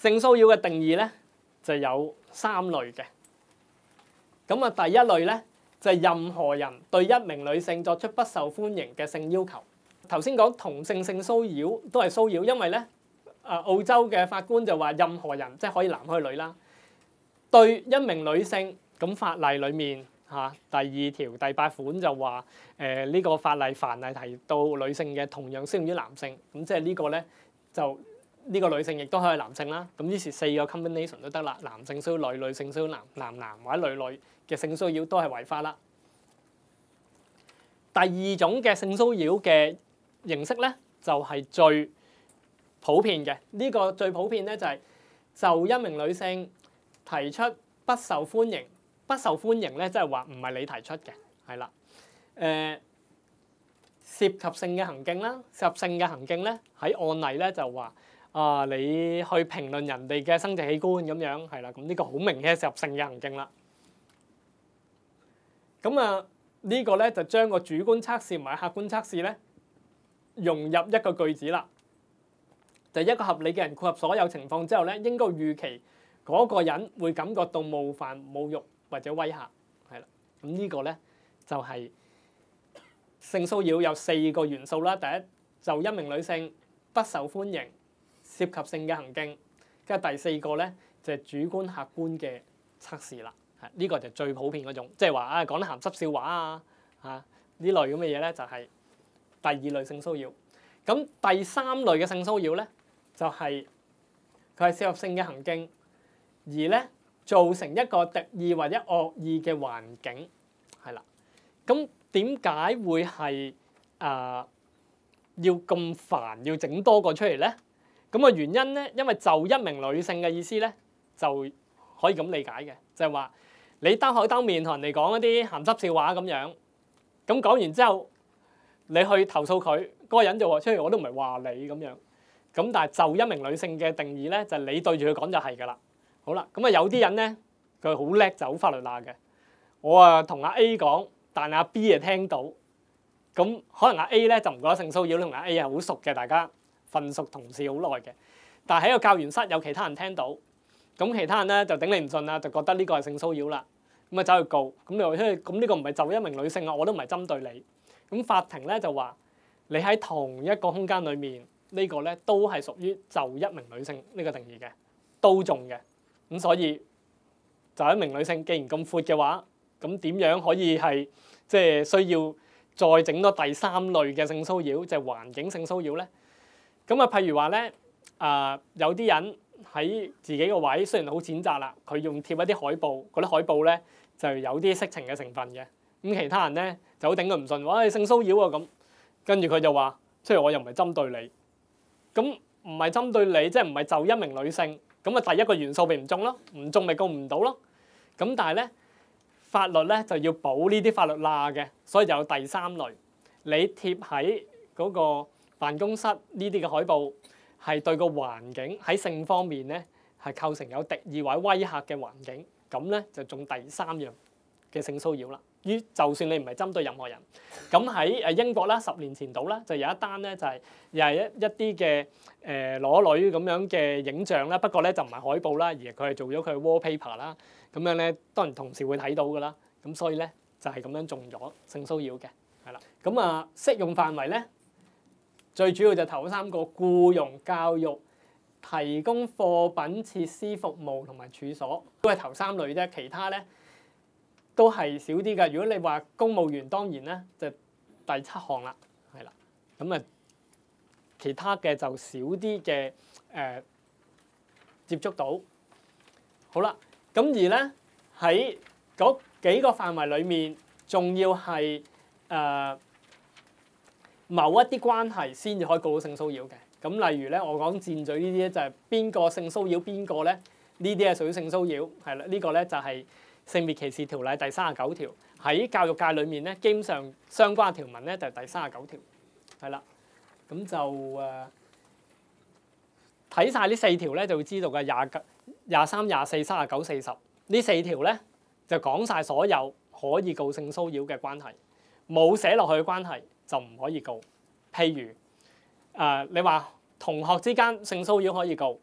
性騷擾嘅定義咧就有3類嘅。咁啊，第一類咧就係任何人對一名女性作出不受歡迎嘅性要求。頭先講同性性騷擾都係騷擾，因為咧澳洲嘅法官就話任何人即係可以男可以女啦，對一名女性，咁法例裡面第2條第8款就話呢個法例凡係提到女性嘅，同樣適用於男性。咁即係呢個咧就呢個女性亦都可以男性啦。咁於是4個 combination 都得啦，男性騷擾女，女性騷擾男，男或者女嘅性騷擾都係違法啦。第2種嘅性騷擾嘅形式咧就係最普遍嘅。呢個最普遍咧就係就一名女性提出不受歡迎。不受歡迎咧，即係話唔係你提出嘅，係啦。涉及性嘅行徑啦，涉及性嘅行徑咧喺案例咧就話你去評論人哋嘅生殖器官咁樣，係啦。咁呢個好明顯係涉及性嘅行徑啦。咁呢個咧就將個主觀測試同埋客觀測試咧融入一個句子啦。就一個合理嘅人顧及所有情況之後咧，應該預期嗰個人會感覺到冒犯、侮辱或者威嚇，係啦。咁呢個咧就係性騷擾有4個元素啦。第一，就一名女性不受歡迎，涉及性嘅行徑。跟住第4個咧就係主觀客觀嘅測試啦。呢個就最普遍嗰種，即係話講得鹹濕笑話呢類咁嘅嘢咧，就係第2類性騷擾。咁第3類嘅性騷擾咧，就係佢係涉及性嘅行徑，而咧造成一個敵意或者惡意嘅環境，係啦。咁點解會係要咁煩，要整多個出嚟咧？咁個原因咧，因為就一名女性嘅意思咧，就可以咁理解嘅，就係話你兜口兜面同人哋講一啲鹹濕笑話咁樣，咁講完之後，你去投訴佢，嗰個人就話出嚟我都唔係話你咁樣。咁但係就一名女性嘅定義咧，就係你對住佢講就係㗎啦。好啦，咁有啲人咧，佢好叻走法律罅嘅。我同阿 A 講，但係阿 B 聽到，咁可能阿 A 咧就唔覺得性騷擾，同阿 A 係好熟嘅，大家份熟同事好耐嘅。但係喺個教員室有其他人聽到，咁其他人咧就頂你唔順啦，就覺得呢個係性騷擾啦，咁走去告。咁你話咁呢個唔係就一名女性啊，我都唔係針對你。咁法庭咧就話你喺同一個空間裡面，呢個咧都係屬於就一名女性呢個定義嘅，都中嘅。咁所以就一名女性，既然咁闊嘅話，咁點樣可以係即係需要再整多第3類嘅性騷擾，就係環境性騷擾咧？咁譬如話咧，有啲人喺自己個位，雖然好淺窄啦，佢用貼一啲海報，嗰啲海報咧就有啲色情嘅成分嘅。咁其他人咧就好頂佢唔順，話性騷擾啊咁，跟住佢就話，即係我又唔係針對你，咁唔係針對你，即係唔係就一名女性。咁第一個元素咪唔中咯，唔中咪告唔到咯。咁但係咧，法律咧就要補呢啲法律罅嘅，所以就有第3類。你貼喺嗰個辦公室呢啲嘅海報，係對個環境喺性方面咧係構成有敵意或者威嚇嘅環境，咁咧就中第3樣嘅性騷擾啦。就算你唔係針對任何人，咁喺英國啦，10年前度啦，就有一單咧就係又係一啲嘅裸女咁樣嘅影像啦，不過咧就唔係海報啦，而佢係做咗佢 wallpaper 啦，咁樣咧當然同事會睇到㗎啦，咁所以咧就係咁樣中咗性騷擾嘅，係啦。咁適用範圍咧最主要就頭3個僱傭、教育、提供貨品、設施、服務同埋處所，都係頭3類啫，其他咧都係少啲㗎。如果你話公務員，當然咧就第7項啦，係啦。咁其他嘅就少啲嘅接觸到。好啦，咁而咧喺嗰幾個範圍裡面，仲要係某一啲關係先至可以告到性騷擾嘅。咁例如咧，我講賤嘴呢啲咧，就係邊個性騷擾邊個咧？呢啲係屬於性騷擾，係啦。呢個咧就係性別歧視條例第39條，喺教育界裏面咧，基本上相關條文咧就係第39條，係啦。咁就睇晒呢4條咧，就會知道嘅23、24、39、40呢4條咧，就講晒所有可以告性騷擾嘅關係，冇寫落去嘅關係就唔可以告。譬如你話同學之間性騷擾可以告，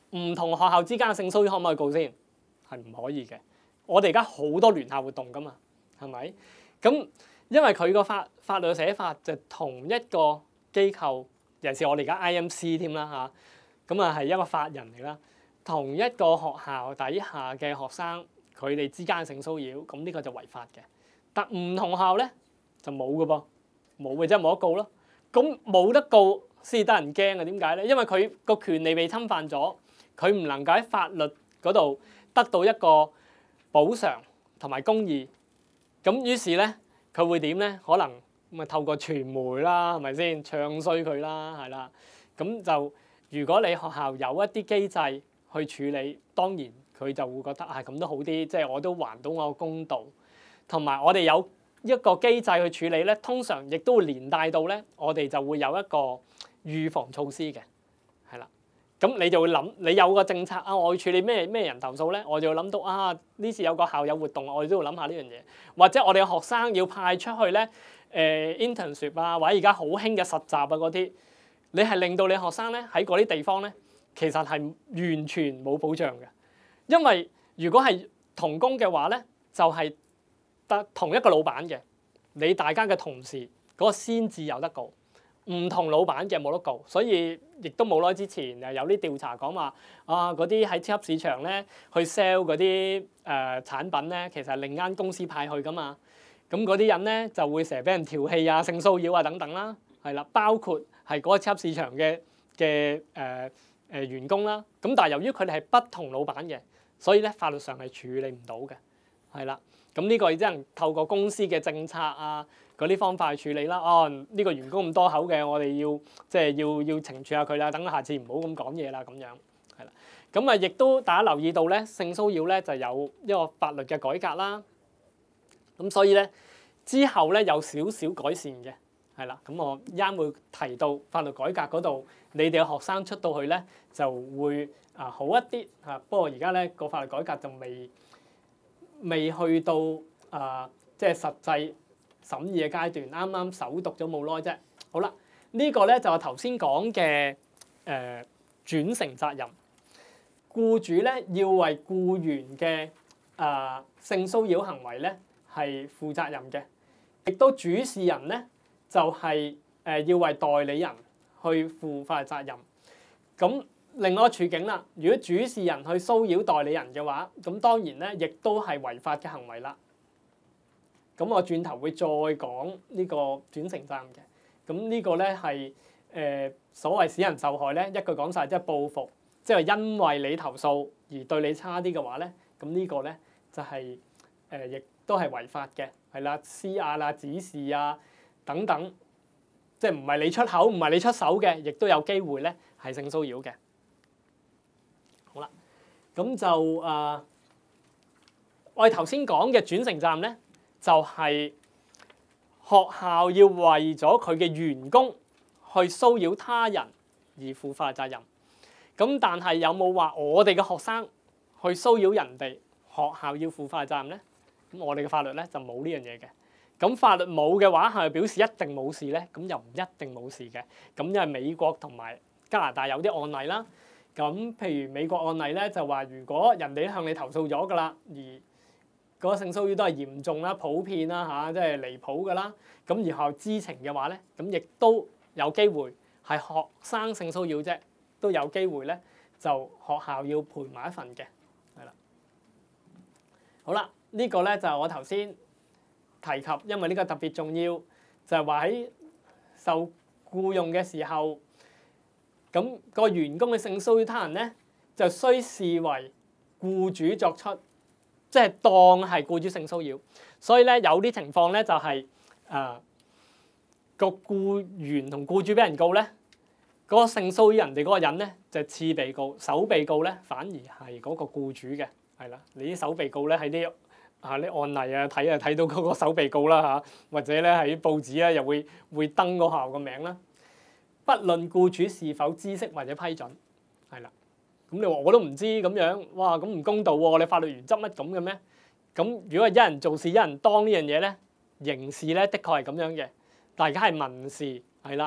唔同學校之間嘅性騷擾可唔可以告先？係唔可以嘅。我哋而家好多聯校活動噶嘛，係咪？咁因為佢個法律嘅寫法就同一個機構，尤其是我哋而家 IMC 添啦嚇，咁啊係一個法人嚟啦。同一個學校底下嘅學生，佢哋之間嘅性騷擾，咁呢個就違法嘅。但唔同學校咧就冇嘅噃，冇嘅即係冇得告咯。咁冇得告先得人驚嘅，點解咧？因為佢個權利被侵犯咗，佢唔能夠喺法律嗰度得到一個補償同埋公義。咁於是咧，佢會點咧？可能咁啊透過傳媒啦，係咪先唱衰佢啦？係啦。咁就如果你學校有一啲機制去處理，當然佢就會覺得咁都好啲，即係我都還到我個公道。同埋我哋有一個機制去處理咧，通常亦都會連帶到咧，我哋就會有一個預防措施嘅，係啦。咁你就會諗，你有個政策我要處理咩人投訴咧，我就會諗到呢次有個校友活動，我哋都要諗下呢樣嘢。或者我哋嘅學生要派出去咧，internship 或者而家好興嘅實習嗰啲，你係令到你學生咧喺嗰啲地方咧，其實係完全冇保障嘅。因為如果係同工嘅話咧，就係得同一個老闆嘅，你大家嘅同事嗰個先至有得告。唔同老闆嘅冇得告，所以亦都冇耐之前有啲調查講話嗰啲喺超級市場咧去 sell 嗰啲產品咧，其實係另間公司派去噶嘛。咁嗰啲人咧就會成日俾人調戲性騷擾等等啦，係啦，包括係嗰個超級市場嘅員工啦。咁但係由於佢哋係不同老闆嘅，所以咧法律上係處理唔到嘅，係啦。咁呢個亦只能透過公司嘅政策嗰啲方法去處理啦。呢個員工咁多口嘅，我哋要懲處下佢啦，等下次唔好咁講嘢啦，咁樣係啦。咁亦都大家留意到咧，性騷擾咧就有一個法律嘅改革啦。咁所以咧之後咧有少少改善嘅，係啦。咁我一陣會提到法律改革嗰度，你哋嘅學生出到去咧就會好一啲嚇。不過而家咧個法律改革就未去到即係實際審議嘅階段，啱啱首讀咗冇耐啫。好啦，呢個咧就係頭先講嘅轉承責任。僱主咧要為僱員嘅性騷擾行為咧係負責任嘅，亦都主事人咧就係要為代理人去負法律責任。咁另外一個處境啦，如果主事人去騷擾代理人嘅話，咁當然咧亦都係違法嘅行為啦。咁我轉頭會再講呢個轉承責任嘅。咁呢個咧係所謂使人受害咧，一句講晒，即係報復，即係因為你投訴而對你差啲嘅話咧，咁呢個咧就係亦都係違法嘅，係啦，施壓指示等等，即係唔係你出口唔係你出手嘅，亦都有機會咧係性騷擾嘅。好啦，咁就我哋頭先講嘅轉承責任咧，就係學校要為咗佢嘅員工去騷擾他人而負法律責任。咁但係有冇話我哋嘅學生去騷擾人哋，學校要負法律責任咧？咁我哋嘅法律咧就冇呢樣嘢嘅。咁法律冇嘅話，係咪表示一定冇事咧？咁又唔一定冇事嘅。咁因為美國同埋加拿大有啲案例啦。咁譬如美國案例咧，就話如果人哋向你投訴咗㗎啦，而嗰個性騷擾都係嚴重啦、普遍啦即係離譜㗎啦。咁而學校知情嘅話咧，咁亦都有機會係學生性騷擾啫，都有機會咧就學校要賠埋一份嘅，係啦。好啦，呢個咧就係我頭先提及，因為呢個特別重要，就係話喺受僱用嘅時候，咁個員工嘅性騷擾他人咧，就需視為僱主作出，即係當係僱主性騷擾。所以咧有啲情況咧就係個僱員同僱主俾人告咧，嗰個性騷擾人哋嗰個人咧就次被告，首被告咧反而係嗰個僱主嘅，係啦。你啲首被告咧喺啲啲案例睇到嗰個首被告啦或者咧喺報紙咧又會登個學校個名啦。不論僱主是否知悉或者批准，係啦。咁你話我都唔知咁樣，哇咁唔公道喎！你法律原則乜咁嘅咩？咁如果係一人做事一人當呢樣嘢咧，刑事咧的確係咁樣嘅，但係而家係民事係啦。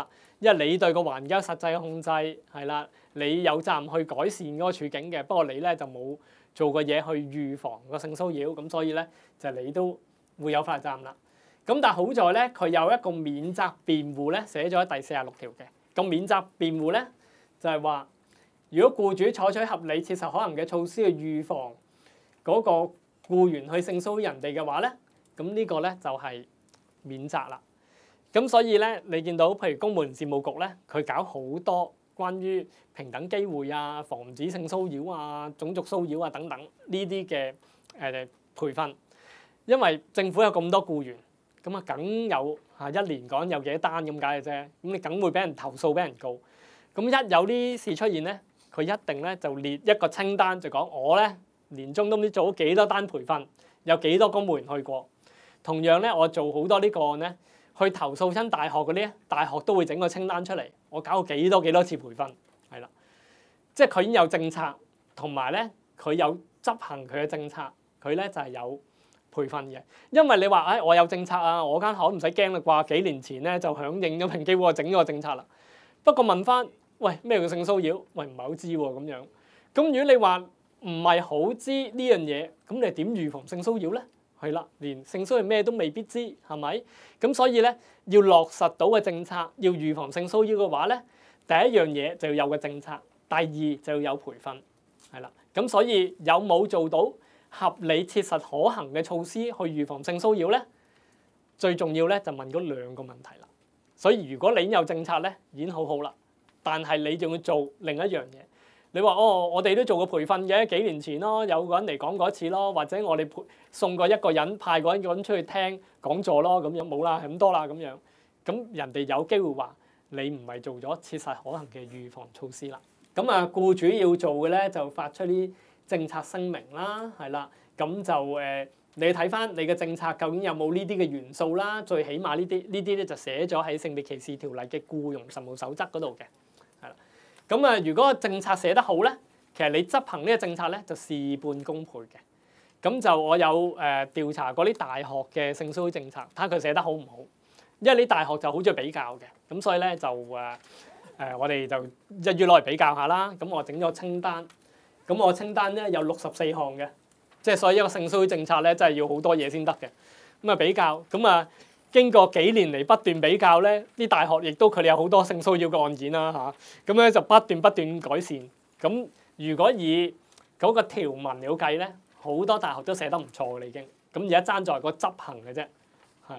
因為你對個環境有實際嘅控制係啦，你有責任去改善嗰個處境嘅，不過你咧就冇做過嘢去預防個性騷擾，咁所以咧就你都會有法律責任啦。咁但係好在咧，佢有一個免責辯護咧，寫咗喺第46條嘅。咁免責辯護咧就係話，如果僱主採取合理切實可行嘅措施去預防嗰個僱員去性騷擾人哋嘅話咧，咁呢個咧就係免責啦。咁所以咧，你見到譬如公務員事務局咧，佢搞好多關於平等機會啊、防止性騷擾啊、種族騷擾啊等等呢啲嘅培訓，因為政府有咁多僱員。咁啊，梗有一年講有幾多單咁解嘅啫。咁你梗會俾人投訴、俾人告。咁一有呢事出現咧，佢一定咧就列一個清單，就講我咧年中都唔知做咗幾多單培訓，有幾多公務員去過。同樣咧，我做好多呢個案咧，去投訴親大學嗰啲，大學都會整個清單出嚟。我搞過幾多次培訓，係啦，即係佢已經有政策，同埋咧佢有執行佢嘅政策，佢咧就係有培訓嘅。因為你話我有政策啊，我間學校唔使驚啦啩，幾年前咧就響應咗平機會整咗個政策啦。不過問翻，喂，咩叫性騷擾？喂，唔係好知喎咁樣。咁如果你話唔係好知呢樣嘢，咁你點預防性騷擾咧？係啦，連性騷擾咩都未必知，係咪？咁所以咧要落實到嘅政策，要預防性騷擾嘅話咧，第一樣嘢就要有個政策，第二就要有培訓，係啦。咁所以有冇做到合理切實可行嘅措施去預防性騷擾咧？最重要咧就問嗰兩個問題啦。所以如果你已經有政策咧，已經好好啦，但係你仲要做另一樣嘢。你話我哋都做過培訓嘅，幾年前咯，有個人嚟講過一次咯，或者我哋送過一個人，派過一個人出去聽講座咯，咁樣冇啦，係咁多啦咁樣。咁人哋有機會話你唔係做咗切實可行嘅預防措施啦。咁啊，僱主要做嘅咧就發出啲政策聲明啦，係啦，咁就你睇翻你嘅政策究竟有冇呢啲嘅元素啦？最起碼呢啲咧就寫咗喺性別歧視條例嘅僱傭實務守則嗰度嘅，係啦。咁啊，如果個政策寫得好咧，其實你執行呢個政策咧就事半功倍嘅。咁就我有調查過啲大學嘅性騷擾政策，睇下佢寫得好唔好。因為啲大學就好中意比較嘅，咁所以咧就我哋就一於攞嚟比較下啦。咁我整咗清單，咁我清單咧有64項嘅，即係所以一個性騷擾政策咧真係要好多嘢先得嘅。咁啊比較，咁啊經過幾年嚟不斷比較咧，啲大學亦都佢哋有好多性騷擾嘅案件啦嚇。咁咧就不斷改善。咁如果以嗰個條文嚟計咧，好多大學都寫得唔錯嘅啦已經。咁而家爭在個執行嘅啫，係。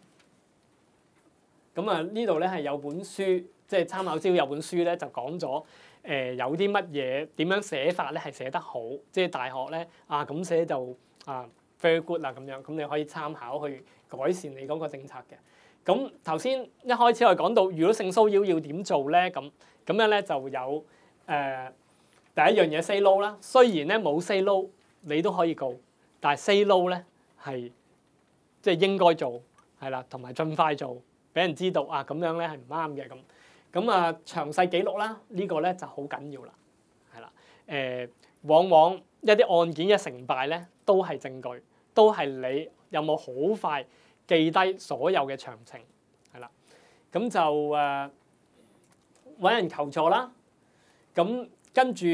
咁啊呢度咧係有本書，即係參考資料有本書咧就講咗有啲乜嘢點樣寫法咧係寫得好，即係大學咧咁寫就very good 啦咁樣，咁你可以參考去改善你嗰個政策嘅。咁頭先一開始我哋講到，如果性騷擾要點做咧，咁樣咧就有第一樣嘢 say no 啦。雖然咧冇 say no 你都可以告，但係 say no 咧係即係應該做係啦，同埋盡快做，俾人知道咁樣咧係唔啱嘅咁。咁詳細記錄啦，呢個咧就好緊要啦，係啦。往往一啲案件嘅成敗咧都係證據，都係你有冇好快記低所有嘅詳情，係啦。咁就揾人求助啦。咁跟住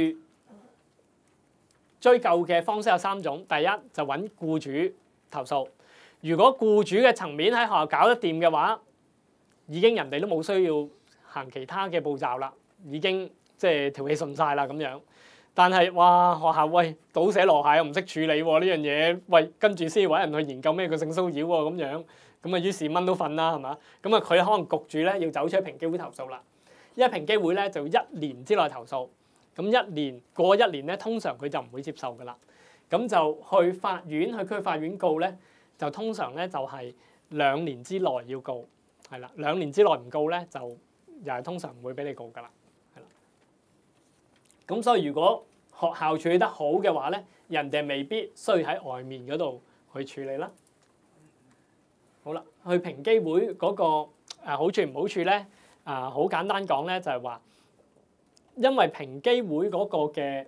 追究嘅方式有3種，第一就揾僱主投訴。如果僱主嘅層面喺學校搞得掂嘅話，已經人哋都冇需要行其他嘅步驟啦，已經即係條氣順晒啦咁樣。但係哇，學校喂倒瀉籮蟹又唔識處理喎呢樣嘢，喂跟住先揾人去研究咩叫性騷擾喎咁樣，咁於是蚊都瞓啦係嘛？咁佢可能焗住咧要走出去平機會投訴啦。因為平機會咧就1年之內投訴，咁過一年咧通常佢就唔會接受噶啦。咁就去法院去區法院告咧，就通常咧就係2年之內要告，係啦，2年之內唔告咧就又係通常唔會俾你告噶啦。咁所以如果學校處理得好嘅話咧，人哋未必需要喺外面嗰度去處理啦。好啦，去平機會嗰個好處唔好處咧，好簡單講咧就係話，因為平機會嗰個嘅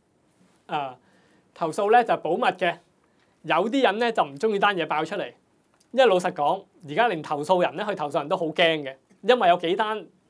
投訴咧就保密嘅，有啲人咧就唔中意單嘢爆出嚟，因為老實講，而家連投訴人咧去投訴人都好驚嘅，因為有幾單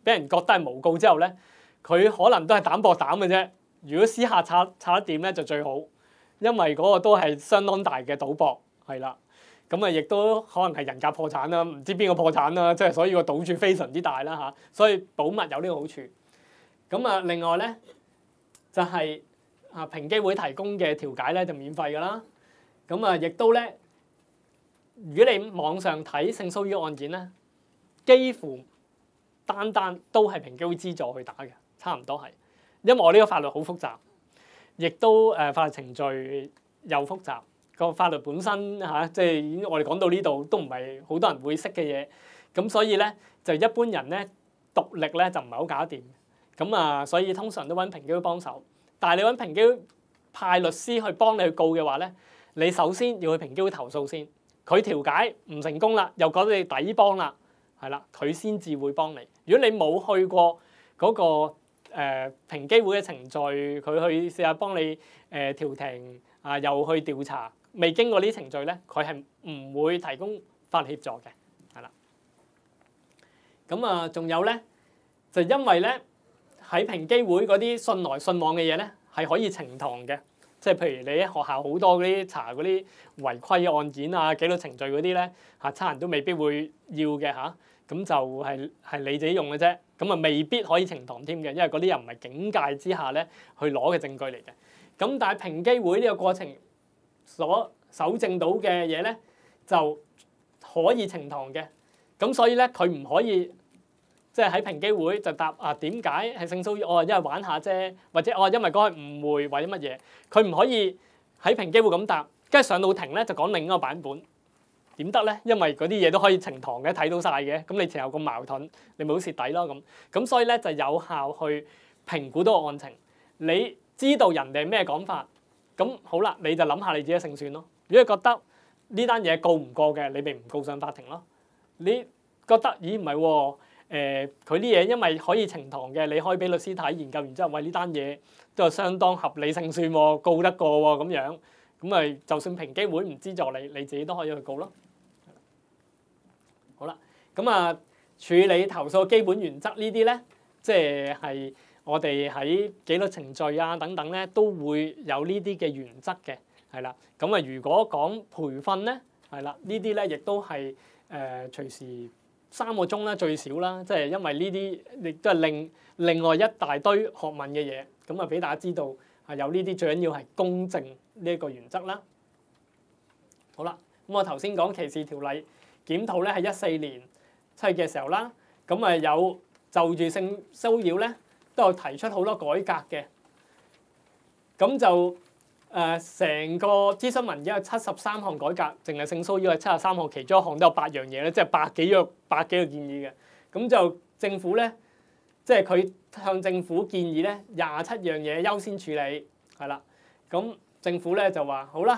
俾人覺得係誣告之後咧，佢可能都係膽薄膽嘅啫。如果私下拆得掂咧就最好，因為嗰個都係相當大嘅賭博，係啦。咁啊，亦都可能係人格破產啦，唔知邊個破產啦，即係所以個賭注非常之大啦嚇。所以保密有呢個好處。咁啊，另外咧就係平機會提供嘅調解咧就免費㗎啦。咁啊，亦都咧，如果你網上睇性騷擾案件咧，幾乎單都係平機會資助去打嘅，差唔多係。因為我呢個法律好複雜，亦都法律程序又複雜。個法律本身即係我哋講到呢度都唔係好多人會識嘅嘢，咁所以咧就一般人咧獨立咧就唔係好搞得掂，咁啊所以通常都揾平機會幫手。但係你揾平機會派律師去幫你去告嘅話咧，你首先要去平機會投訴先，佢調解唔成功啦，又覺得你抵幫啦，係啦，佢先至會幫你。如果你冇去過嗰個平機會嘅程序，佢去試下幫你調停又去調查。未經過呢啲程序咧，佢係唔會提供法律協助嘅，係啦。咁啊，仲有咧，就因為咧喺平機會嗰啲信來信往嘅嘢咧，係可以呈堂嘅。即係譬如你喺學校好多嗰啲查嗰啲違規案件啊、紀律程序嗰啲咧，差人都未必會要嘅嚇。咁就係你自己用嘅啫。咁啊，未必可以呈堂添嘅，因為嗰啲又唔係警戒之下咧去攞嘅證據嚟嘅。咁但係平機會呢個過程所搜證到嘅嘢咧，就可以呈堂嘅。咁所以咧，佢唔可以即係喺平機會就答點解係性騷擾？因為玩下啫，或者因為嗰個誤會或者乜嘢，佢唔可以喺平機會咁答。跟住上到庭咧就講另一個版本，點得咧？因為嗰啲嘢都可以呈堂嘅，睇到晒嘅。咁你前後咁矛盾，你咪好蝕底咯咁。所以咧就有效去評估到個案情。你知道人哋咩講法？咁好啦，你就諗下你自己勝算咯。如果你覺得呢單嘢告唔過嘅，你咪唔告上法庭咯。你覺得咦唔係喎？佢啲嘢因為可以呈堂嘅，你可以俾律師睇研究完之後，喂呢單嘢都係相當合理勝算喎，告得過喎咁樣。咁咪就算平機會唔資助你，你自己都可以去告咯。好啦，咁啊處理投訴基本原則呢啲咧，即係我哋喺紀律程序等等咧，都會有呢啲嘅原則嘅，係啦。咁啊，如果講培訓咧，係啦，呢啲咧亦都係隨時3個鐘啦，最少啦，即係因為呢啲亦都係另外一大堆學問嘅嘢，咁啊俾大家知道係有呢啲，最緊要係公正呢一個原則啦。好啦，咁我頭先講歧視條例檢討咧，係14年7月嘅時候啦，咁啊有就住性騷擾咧，都有提出好多改革嘅，咁就成個諮詢文件有73項改革，淨係性騷擾係73項，其中一項都有8樣嘢咧，即係百幾個建議嘅。咁就政府咧，即係佢向政府建議咧27樣嘢優先處理，係啦。咁政府咧就話好啦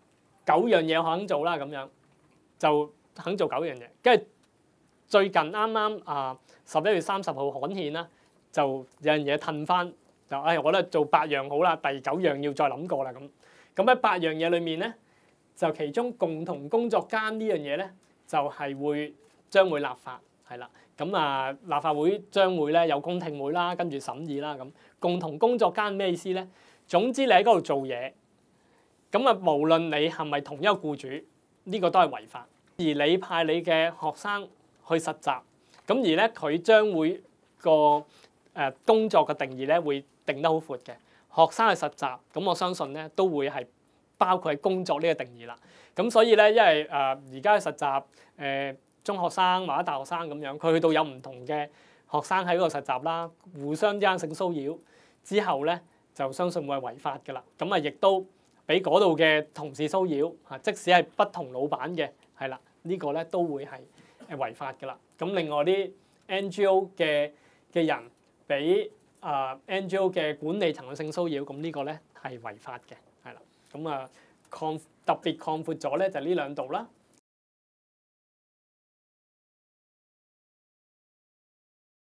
，9樣嘢我肯做啦，咁樣就肯做9樣嘢。跟住最近啱啱11月30號刊憲啦。就有樣嘢褪翻，就我覺得做8樣好啦，第9樣要再諗過啦咁。咁喺8樣嘢裏面咧，就其中共同工作間呢樣嘢咧，就係將會立法，係啦。咁立法會將會咧有公聽會啦，跟住審議啦咁。共同工作間咩意思咧？總之你喺嗰度做嘢，咁無論你係咪同一個僱主，呢個都係違法。而你派你嘅學生去實習，咁而咧佢將會工作嘅定義咧會定得好闊嘅，學生去實習，咁我相信咧都會係包括喺工作呢個定義啦。咁所以咧，因為而家嘅實習中學生或者大學生咁樣，佢去到有唔同嘅學生喺嗰度實習啦，互相之間性騷擾之後咧，就相信會係違法㗎啦。咁亦都俾嗰度嘅同事騷擾即使係不同老闆嘅，係啦，呢個咧都會係違法㗎啦。咁另外啲 NGO 嘅人俾NGO 嘅管理層嘅性騷擾，咁呢個咧係違法嘅，係啦。咁特別擴闊咗咧就呢兩度啦。